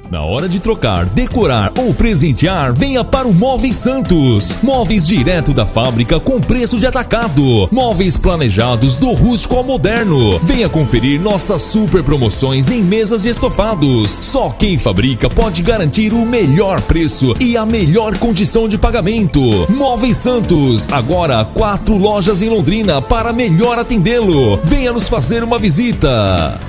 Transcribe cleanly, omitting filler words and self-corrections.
Na hora de trocar, decorar ou presentear, venha para o Móveis Santos. Móveis direto da fábrica com preço de atacado. Móveis planejados do rústico ao moderno. Venha conferir nossas super promoções em mesas e estofados. Só quem fabrica pode garantir o melhor preço e a melhor condição de pagamento. Móveis Santos, agora 4 lojas em Londrina para melhor atendê-lo. Venha nos fazer uma visita.